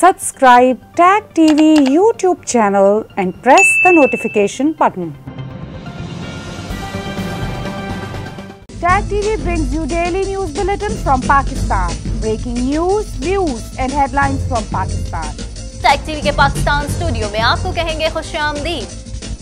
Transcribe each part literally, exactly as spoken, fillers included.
Subscribe Tag T V YouTube channel and press the notification button. Tag T V brings you daily news bulletin from Pakistan. Breaking news, views and headlines from Pakistan. Tag T V के Pakistan studio में आपको कहेंगे खुशामदीद।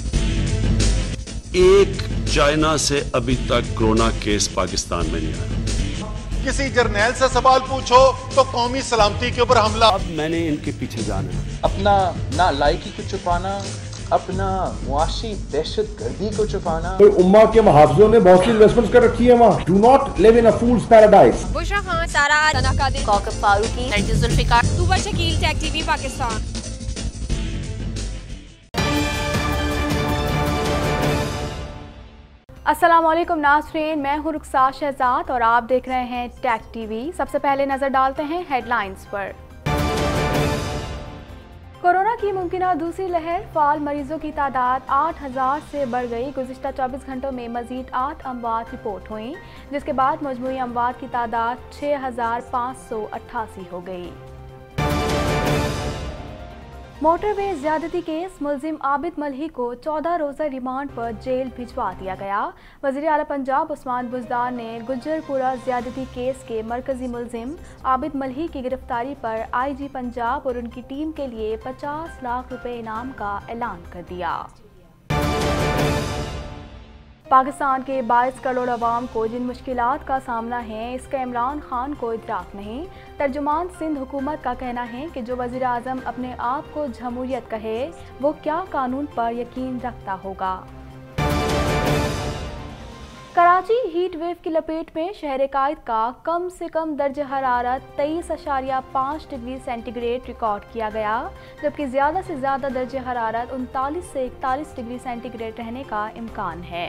एक China से अभी तक corona case Pakistan में नहीं आया। किसी जर्नैल से सवाल पूछो तो कौमी सलामती के ऊपर हमला। अब मैंने इनके पीछे जाना है। अपना नालायकी को छुपाना, अपना मुआशी दहशत गर्दी को छुपाना। उम्मा के मुहाफिजों ने बहुत सी इन्वेस्टमेंट्स कर रखी है वहाँ। Do not live in a fool's paradise. Bushra Khan, Sara तनाकादी, कौकब फारूकी, नरगिस जुल्फिकार, तुबा शकील, टैग टीवी पाकिस्तान। अस्सलाम वालेकुम नाज़रीन, मैं हूँ रुखसा शहजाद और आप देख रहे हैं टैग टीवी। सबसे पहले नजर डालते हैं हेडलाइंस पर। कोरोना की मुमकिना दूसरी लहर, फाल मरीजों की तादाद आठ हज़ार से बढ़ गई। गुज़िश्ता चौबीस घंटों में मजीद आठ अमवात रिपोर्ट हुई, जिसके बाद मजमूई अमवात की तादाद छः हज़ार पाँच सौ अट्ठासी हो गई। मोटरवे ज्यादती केस, मुलजिम आबिद मलही को चौदह रोज़ा रिमांड पर जेल भिजवा दिया गया। वज़ीर आला पंजाब उस्मान बुज़दार ने गुज्जरपुरा ज्यादती केस के मरकजी मुलजिम आबिद मलही की गिरफ्तारी पर आई जी पंजाब और उनकी टीम के लिए पचास लाख रुपए इनाम का ऐलान कर दिया। पाकिस्तान के बाईस करोड़ अवाम को जिन मुश्किलात का सामना है, इसका इमरान खान को इदराक नहीं। तर्जुमान सिंध हुकूमत का कहना है कि जो वज़ीर आज़म अपने आप को जमहूरियत कहे, वो क्या कानून पर यकीन रखता होगा। कराची हीट वेव की लपेट में, शहर कायद का कम से कम दर्ज हरारत तेईस अशारिया पाँच डिग्री सेंटीग्रेड रिकॉर्ड किया गया, जबकि ज़्यादा से ज़्यादा दर्ज हरारत उनतालीस से इकतालीस डिग्री सेंटीग्रेड रहने का इम्कान है।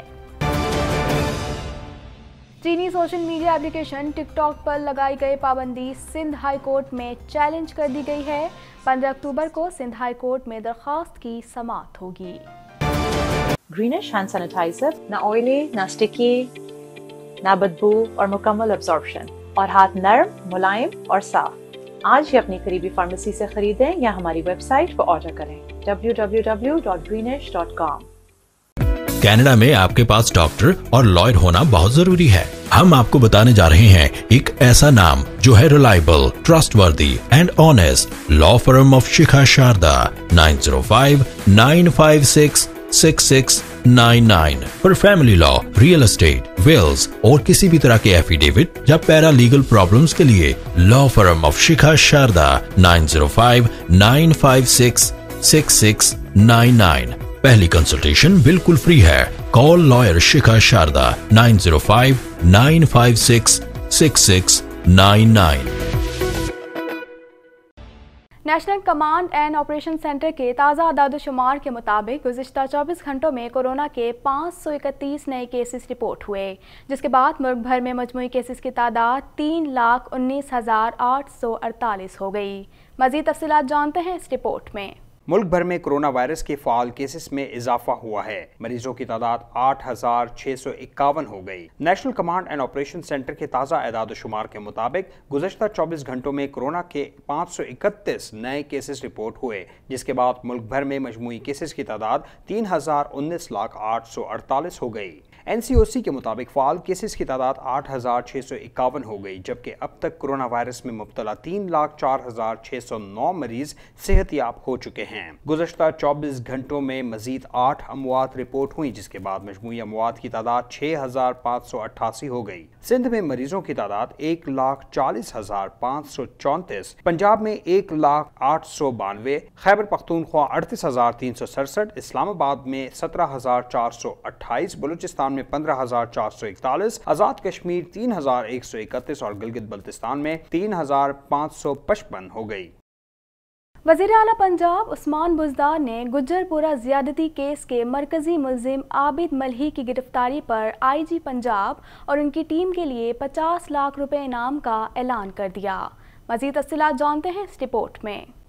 चीनी सोशल मीडिया एप्लीकेशन टिकटॉक पर लगाई गई पाबंदी सिंध हाई कोर्ट में चैलेंज कर दी गई है। पंद्रह अक्टूबर को सिंध हाई कोर्ट में दरख्वास्त की समाअत होगी। ग्रीनिश हैंड सैनिटाइजर, ना ऑयली, ना स्टिकी, ना बदबू और मुकम्मल अब्जॉर्प्शन, और हाथ नरम, मुलायम और साफ। आज ही अपनी करीबी फार्मेसी से खरीदें या हमारी वेबसाइट पर ऑर्डर करें W W W dot Greenish dot com. Canada में आपके पास डॉक्टर और लॉयर होना बहुत जरूरी है। हम आपको बताने जा रहे हैं एक ऐसा नाम जो है reliable, trustworthy and honest. Law firm of Shikha Sharda, nine zero five nine five six six six nine nine पर family law, real estate, wills और किसी भी तरह के एफिडेविट या पैरा लीगल प्रॉब्लम्स के लिए law firm of Shikha Sharda, nine zero five nine five six six six nine nine. पहली कंसल्टेशन बिल्कुल फ्री है। Call lawyer Shikha Sharda, nine zero five nine five six six six nine nine. National command and operation centre के ताज़ा आदाद-ओ-शुमार के मुताबिक गुज़िश्ता चौबीस घंटों में कोरोना के पाँच सौ इकतीस नए केसेस रिपोर्ट हुए, जिसके बाद मुल्क भर में मजमूई केसेस की तादाद तीन लाख उन्नीस हज़ार आठ सौ अड़तालीस हो गई। मज़ीद तफसीलात जानते हैं इस रिपोर्ट में। मुल्क भर में कोरोना वायरस के फाल केसेस में इजाफा हुआ है। मरीजों की तादाद आठ हजार छह सौ इक्यावन हो गई। National command and operation centre के ताज़ा एदाद शुमार के मुताबिक गुज़श्ता चौबीस घंटों में कोरोना के पाँच सौ इकतीस नए केसेस रिपोर्ट हुए, जिसके बाद मुल्क भर में मजमूई केसेस की तादाद तीन हजार उन्नीस लाख आठ सौ अड़तालीस हो गई। एन सी ओ सी के मुताबिक फाल केसेस की तादाद आठ हजार छह सौ इक्यावन हो गई, जबकि अब तक कोरोना वायरस में मुब्तला तीन लाख चार हजार छह सौ नौ मरीज सेहतयाब हो चुके हैं। गुज़श्ता चौबीस घंटों में मजीद आठ अमवात रिपोर्ट हुई, जिसके बाद मजमूई अमवात की तादाद छह हजार पाँच सौ अट्ठासी हो गई। सिंध में मरीजों की तादाद एक लाख चालीस हजार पाँच सौ चौंतीस, पंजाब में एक लाख आठ सौ बानवे, खैबर पख्तूनख्वा अड़तीस हजार तीन सौ सड़सठ, इस्लामाबाद में सत्रह हजार चार सौ अट्ठाईस, बलूचिस्तान में पंद्रह हजार चार सौ इकतालीस, आजाद कश्मीर तीन हजार एक सौ इकतीस और गिलगित बल्तिस्तान में तीन हजार पाँच सौ पचपन हो गई। वज़ीर आला पंजाब उस्मान बुज़दार ने गुज्जरपुरा ज्यादती केस के मरकजी मुलजिम आबिद मलही की गिरफ्तारी पर आई जी पंजाब और उनकी टीम के लिए पचास लाख रुपए इनाम का ऐलान कर दिया। मज़ीद तफसीलात जानते हैं इस रिपोर्ट में।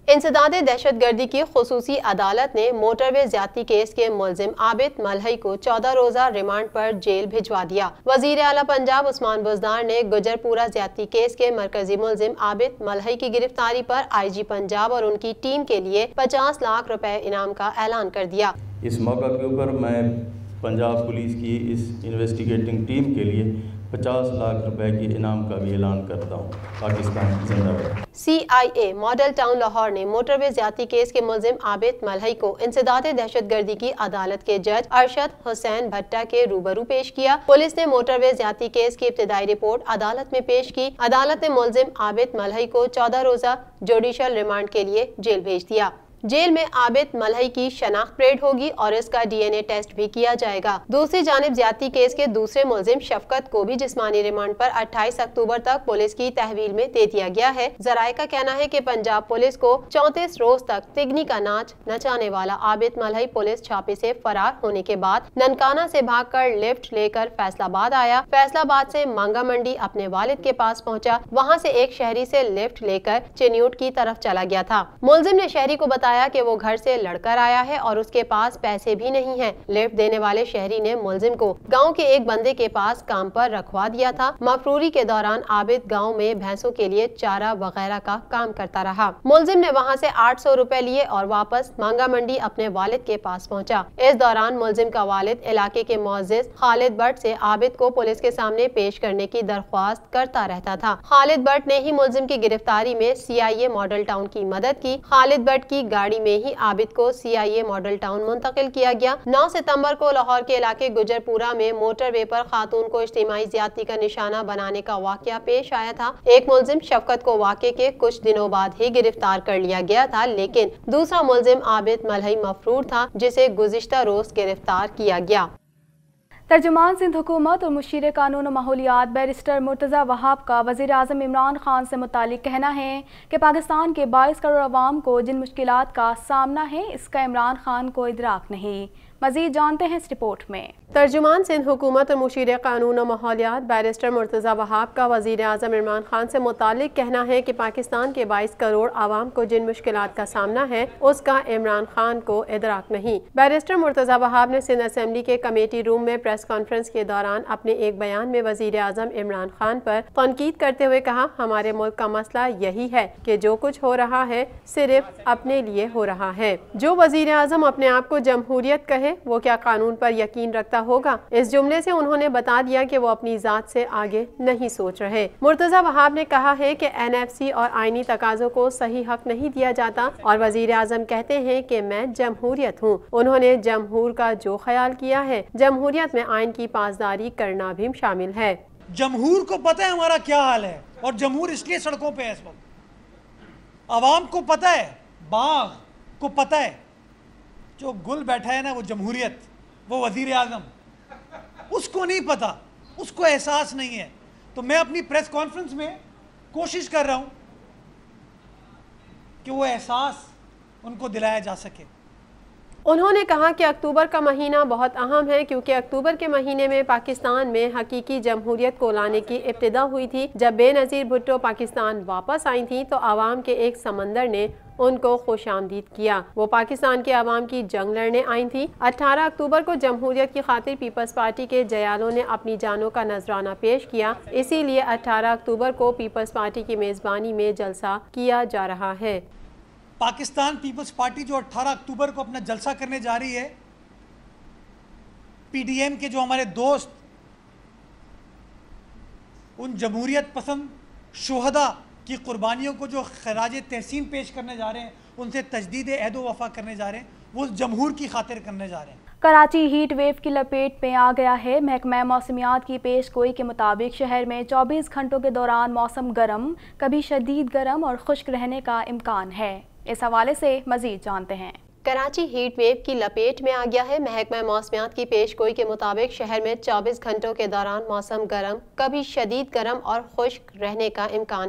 इंसदाद दहशत गर्दी की खुसूसी अदालत ने मोटरवे ज्यादती केस के मुलजिम आबिद मलही को चौदह रोजा रिमांड पर जेल भिजवा दिया। वजीर आला पंजाब उस्मान बुज़दार ने गुजरपुरा ज्यादती केस के मरकजी मुलजिम आबिद मलही की गिरफ्तारी पर आई जी पंजाब और उनकी टीम के लिए पचास लाख रुपए इनाम का ऐलान कर दिया। इस मौका के ऊपर मैं पंजाब पुलिस की इस इन्वेस्टिगेटिंग टीम के लिए पचास लाख रुपए की इनाम का भी ऐलान करता हूँ। पाकिस्तान जिंदाबाद। C I A model town Lahore ने मोटरवे ज्यादती केस के मुलजिम आबिद मलही को इंसदाद दहशत गर्दी की अदालत के जज अरशद हुसैन भट्टा के रूबरू पेश किया। पुलिस ने मोटरवे ज्यादती केस की इब्तिदाई रिपोर्ट अदालत में पेश की। अदालत ने मुलजिम आबिद मलही को चौदह रोजा जुडिशल रिमांड के लिए जेल भेज दिया। जेल में आबिद मलही की शनाख्त परेड होगी और इसका डी एन ए टेस्ट भी किया जाएगा। दूसरी जानिब ज्यादती केस के दूसरे मुलजिम शफकत को भी जिस्मानी रिमांड पर अट्ठाईस अक्टूबर तक पुलिस की तहवील में दे दिया गया है। जराये का कहना है कि पंजाब पुलिस को चौंतीस रोज तक तिगनी का नाच नचाने वाला आबिद मलही पुलिस छापे से फरार होने के बाद ननकाना से भागकर लिफ्ट लेकर फैसलाबाद आया। फैसलाबाद से मांगा मंडी अपने वालिद के पास पहुंचा। वहां से एक शहरी से लिफ्ट लेकर चिन्यूट की तरफ चला गया था। मुलजिम ने शहरी को बताया कि वो घर से लड़कर आया है और उसके पास पैसे भी नहीं हैं। लिफ्ट देने वाले शहरी ने मुलजिम को गांव के एक बंदे के पास काम पर रखवा दिया था। मफरूरी के दौरान आबिद गांव में भैंसों के लिए चारा वगैरह का काम करता रहा। मुलजिम ने वहां से आठ सौ रुपए लिए और वापस मांगा मंडी अपने वालिद के पास पहुंचा। इस दौरान मुलजिम का वालिद इलाके के मुअज्जिज खालिद बट से आबिद को पुलिस के सामने पेश करने की दरख्वास्त करता रहता था। खालिद बट ने ही मुलजिम की गिरफ्तारी में सी आई ए मॉडल टाउन की मदद की। खालिद बट की गाड़ी में ही आबिद को सी आई ए मॉडल टाउन मुंतकिल किया गया। नौ सितंबर को लाहौर के इलाके गुजरपुरा में मोटरवे पर खातून को इज्तिमाई ज्यादती का निशाना बनाने का वाकया पेश आया था। एक मुलजिम शफकत को वाकये के कुछ दिनों बाद ही गिरफ्तार कर लिया गया था, लेकिन दूसरा मुलजिम आबिद मलही मफरूर था जिसे गुज़िश्ता रोज गिरफ्तार किया गया। तर्जुमान सिंध हुकूमत और मुशीर कानून और माहौलियात बैरिस्टर मुर्तज़ा वहाब का वज़ीर आज़म इमरान खान से मुतालिक कहना है कि पाकिस्तान के बाईस करोड़ अवाम को जिन मुश्किलात का सामना है इसका इमरान खान को इदराक नहीं। मज़ीद जानते हैं इस रिपोर्ट में। तर्जुमान सिंध हुकूमत और मुशीर कानून और माहौलियात बैरिस्टर मुर्तज़ा वहाब का वज़ीर आज़म इमरान खान से मुतालिक कहना है कि पाकिस्तान के बाईस करोड़ आवाम को जिन मुश्किलात का सामना है उसका इमरान खान को इदराक नहीं। बैरिस्टर मुर्तज़ा वहाब ने सिंध असेंबली के कमेटी रूम में प्रेस कॉन्फ्रेंस के दौरान अपने एक बयान में वज़ीर आज़म इमरान खान पर तनकीद करते हुए कहा, हमारे मुल्क का मसला यही है कि जो कुछ हो रहा है सिर्फ अपने लिए हो रहा है। जो वज़ीर आज़म अपने आप को जमहूरियत कहे वो क्या कानून पर यकीन रखता होगा। इस जुमले से उन्होंने बता दिया कि वो अपनी जात से आगे नहीं सोच रहे। मुर्तज़ा वहाब ने कहा है कि एन एफ सी और आईनी तकाज़ों को सही हक नहीं दिया जाता और वज़ीर आज़म कहते हैं कि मैं जमहूरियत हूँ। उन्होंने जमहूर का जो ख्याल किया है जमहूरियत में आइन की पासदारी करना भी शामिल है। जमहूर को पता है हमारा क्या हाल है और जमहूर इसलिए सड़कों पे है इस वक्त। आवाम को पता है, बाग को पता है, जो गुल बैठा है ना वो जमहूरियत, वो वज़ीर आज़म, उसको नहीं पता, उसको एहसास नहीं है। तो मैं अपनी प्रेस कॉन्फ्रेंस में कोशिश कर रहा हूँ कि वो एहसास उनको दिलाया जा सके। उन्होंने कहा कि अक्टूबर का महीना बहुत अहम है क्योंकि अक्टूबर के महीने में पाकिस्तान में हकीकी जमहूरियत को लाने की इब्तिदा हुई थी। जब बेनज़ीर भुट्टो पाकिस्तान वापस आई थी तो आवाम के एक समंदर ने उनको खुशामदीद किया। वो पाकिस्तान के आवाम की जंग लड़ने आई थी। अठारह अक्टूबर को जमहूरियत की खातिर पीपल्स पार्टी के जयालों ने अपनी जानों का नजराना पेश किया। इसीलिए अठारह अक्टूबर को पीपल्स पार्टी की मेज़बानी में जलसा किया जा रहा है। पाकिस्तान पीपल्स पार्टी जो अठारह अक्टूबर को अपना जलसा करने जा रही है, पी डी एम के जो हमारे दोस्त उन जमहूरियत पसंद शुहदा की कुर्बानियों को जो खराज तहसीन पेश करने जा रहे हैं, उनसे तजदीद अहद व वफा करने जा रहे हैं, वो जमहूर की खातिर करने जा रहे हैं। कराची हीट वेव की लपेट में आ गया है। महकमा मौसमियात की पेश गोई के मुताबिक शहर में चौबीस घंटों के दौरान मौसम गर्म, कभी शदीद गर्म और खुश्क रहने का इम्कान है। इस हवाले से मजीद जानते हैं। कराची हीट वेव की लपेट में आ गया है। महकमा मौसमियात की पेशगोई के मुताबिक शहर में चौबीस घंटों के दौरान मौसम गर्म, कभी शदीद गर्म और खुश्क रहने का इम्कान है।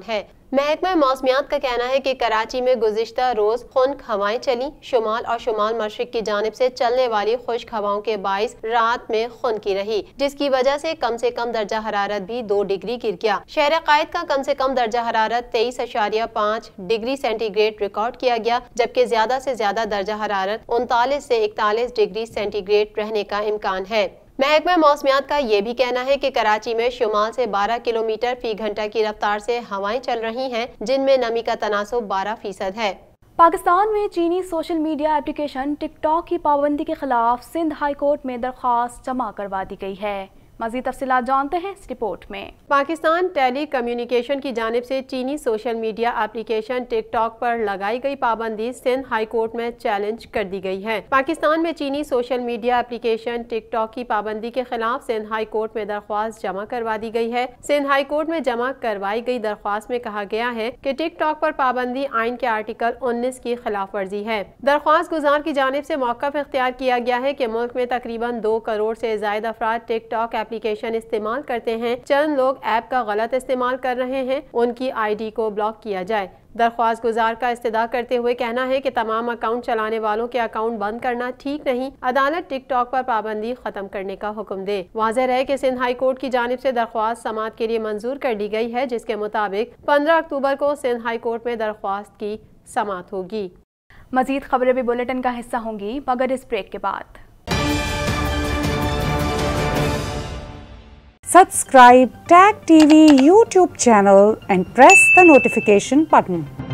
महकमा मौसमियात का कहना है कि कराची में गुज़िश्ता रोज खुश्क हवाएं चली। शुमाल और शुमाल मशरिक की जानिब से चलने वाली खुश्क हवाओं के बाइस रात में खुनकी रही, जिसकी वजह से कम से कम दर्जा हरारत भी दो डिग्री गिर गया। शहर कायद का कम से कम दर्जा हरारत तेईस अशारिया पाँच डिग्री सेंटीग्रेड रिकॉर्ड किया गया, जबकि ज्यादा से ज्यादा दर्जा हरारत उनतालीस से इकतालीस डिग्री सेंटीग्रेड रहने का इम्कान है। महकमा मौसमियात का ये भी कहना है कि कराची में शुमाल से बारह किलोमीटर फी घंटा की रफ्तार से हवाएं चल रही हैं, जिनमें नमी का तनासुब बारह फीसद है। पाकिस्तान में चीनी सोशल मीडिया एप्लीकेशन टिकटॉक की पाबंदी के खिलाफ सिंध हाई कोर्ट में दरख्वास्त जमा करवा दी गई है। मज़ीद तफसीलात जानते हैं इस रिपोर्ट में। पाकिस्तान टेली कम्युनिकेशन की जानिब से चीनी सोशल मीडिया एप्लीकेशन टिकटॉक पर लगाई गई पाबंदी सिंध हाई कोर्ट में चैलेंज कर दी गई है। पाकिस्तान में चीनी सोशल मीडिया एप्लीकेशन टिकटॉक की पाबंदी के खिलाफ सिंध हाई कोर्ट में दरख्वास्त जमा करवा दी गई है। सिंध हाई कोर्ट में जमा करवाई गई दरख्वास्त में कहा गया है कि टिकटॉक पर पाबंदी आइन के आर्टिकल उन्नीस की खिलाफ वर्जी है। दरख्वास्त गुजार की जानिब से मौक़िफ़ इख्तियार किया गया है कि मुल्क में तकरीबन दो करोड़ से ज़ायद अफराद टिकटॉक एप्लीकेशन इस्तेमाल करते हैं। चंद लोग ऐप का गलत इस्तेमाल कर रहे हैं, उनकी आईडी को ब्लॉक किया जाए। दरख्वास्त गुजार का इस्तदा करते हुए कहना है कि तमाम अकाउंट चलाने वालों के अकाउंट बंद करना ठीक नहीं, अदालत टिकटॉक पर पाबंदी खत्म करने का हुक्म दे। वाज़ेह है कि सिंध हाई कोर्ट की जानिब से दरख्वास्त समाअत के लिए मंजूर कर दी गई है, जिसके मुताबिक पंद्रह अक्टूबर को सिंध हाई कोर्ट में दरख्वास्त की समाअत होगी। मजीद खबरें भी बुलेटिन का हिस्सा होंगी, मगर इस ब्रेक के बाद। Subscribe Tag T V YouTube channel and press the notification button.